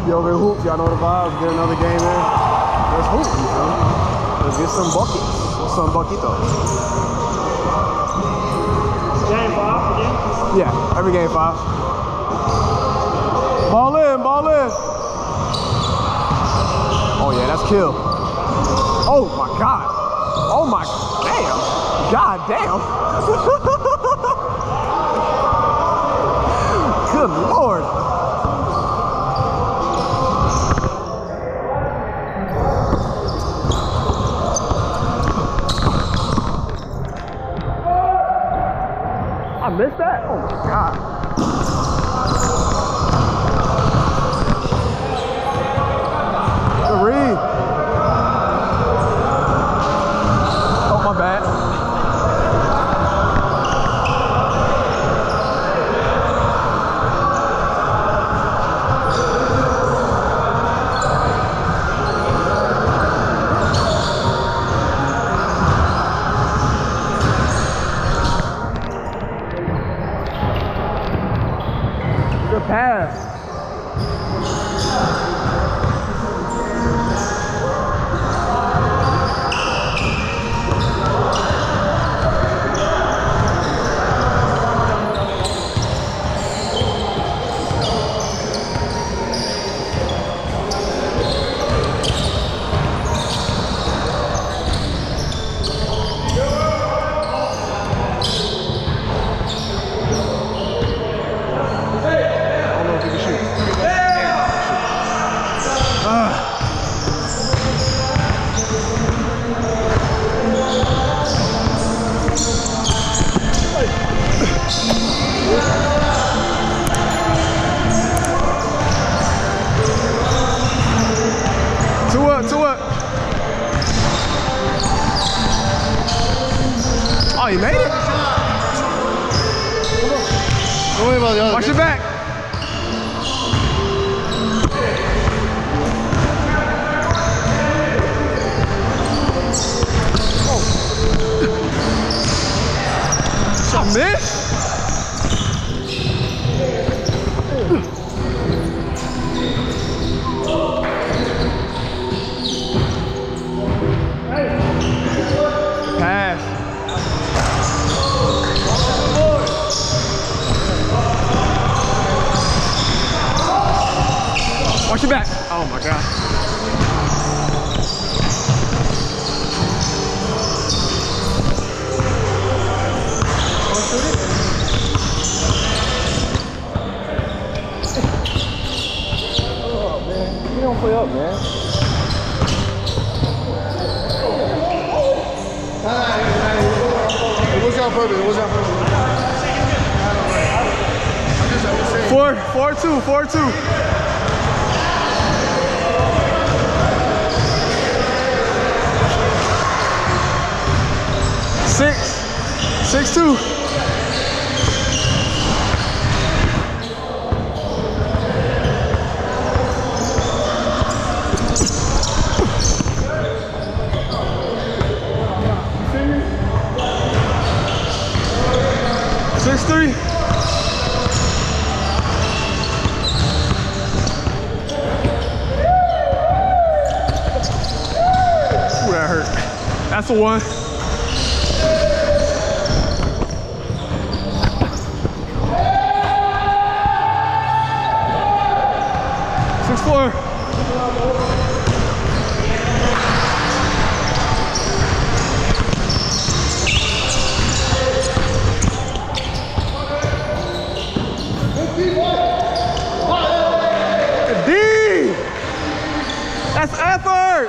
Be over and hoop. Y'all know the vibes. Get another game in. Let's hoop, you know. Let's get some buckets. Some buckitos. Game 5 again? Yeah, every game 5. Ball in, ball in. Oh yeah, that's kill. Oh my God. Oh my, damn. God damn. Good Lord. I missed that? Oh my God. Good read. Oh, my bad. Good pass. Oh, you made it? Don't worry about the other. Watch your back. Oh. I missed? Watch your back. Oh my God. Oh man, you don't play up, man. It was on purpose. It was on purpose. 4-2, 4-2. 6-2. Ooh, that hurt. That's a 1. That's effort!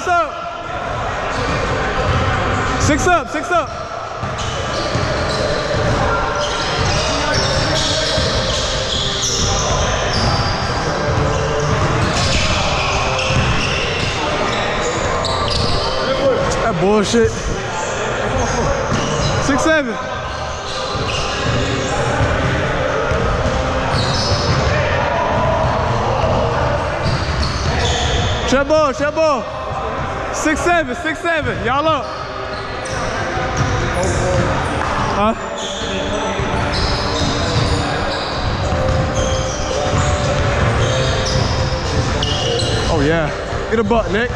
6 up. 6 up, 6 up. That bullshit. 6, 7. Check ball, check ball. 6, 7, 6, 7. Y'all up. Huh? Oh yeah. Get a butt, Nick.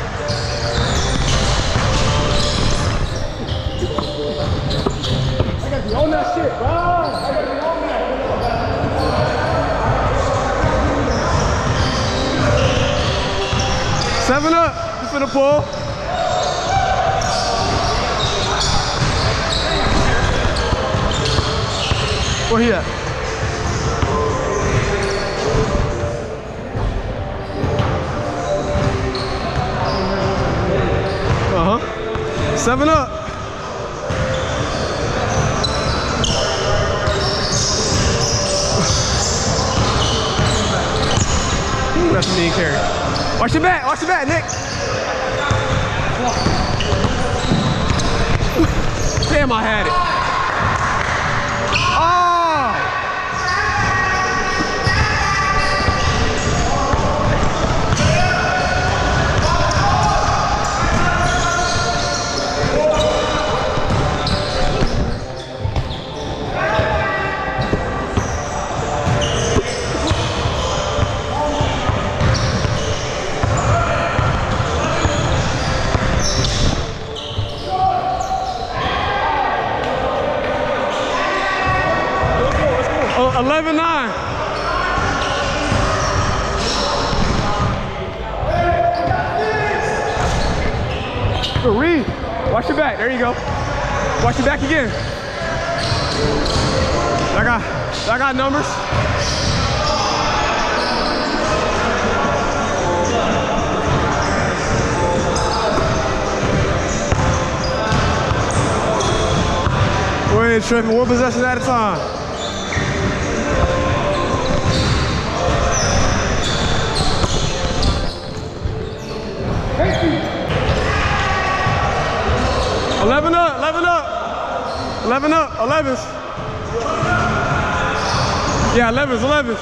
I gotta be on that shit, bro. I gotta be on that. 7 up. You finna pull. Where he at? Uh-huh. 7 up. That's a knee carry. Watch your back, Nick. Damn, I had it. Oh, 11-9. Reed, watch your back. There you go. Watch your back again. I got numbers. Go ahead, tripping. 1 possession at a time. Thank you. 11 up, 11 up. 11 up, 11s. Yeah, 11s, 11s.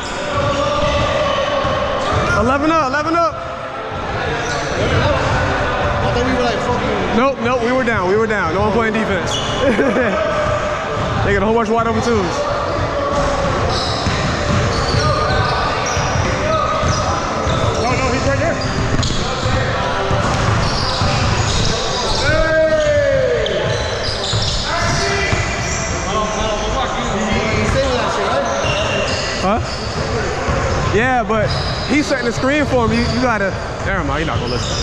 11 up, 11 up. I thought we were like fucking. Nope, we were down, No one playing defense. They got a whole bunch of wide open twos. No, he's right there. Huh? Yeah, but he's setting the screen for him. You gotta. Never mind, you're not gonna listen.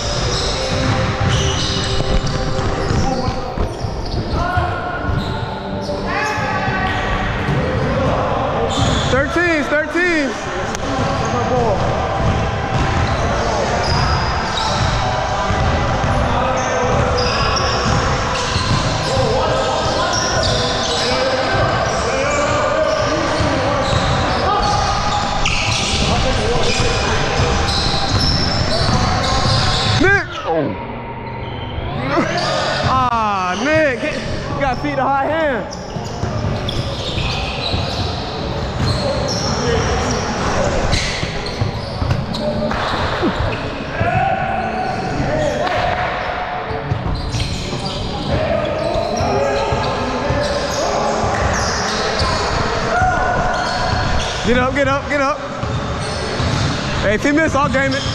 13. Nick, you got feet to high hand. Get up. Hey, 10 minutes, I'll game it.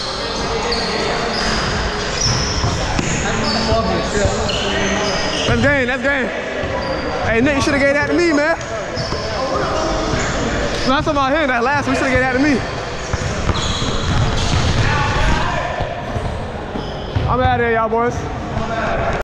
That's game. Hey, Nick, you should have gave that to me, man. No, I'm talking about him. That last one, you should have gave that to me. I'm out of here, y'all boys.